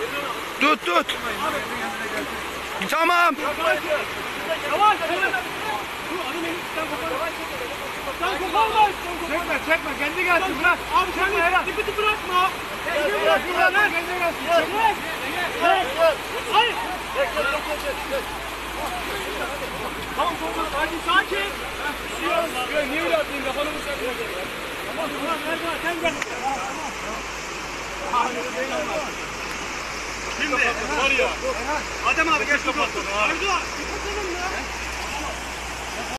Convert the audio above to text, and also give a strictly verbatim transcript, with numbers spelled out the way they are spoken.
Tut tut. Tamam. Yavaş. Sen koparma. Çekme çekme kendi gelsin bırak. Abi sen ipini bırakma. Kendi gelsin lan kendi gelsin. Hayır. Tamam tamam sakin sakin. Ya niye öyle atayım kafanı vursak? Tamam tamam sen gel. Şimdi var ya. Adem abi gel şu kapatın. Erdoğan. Kapatalım ya.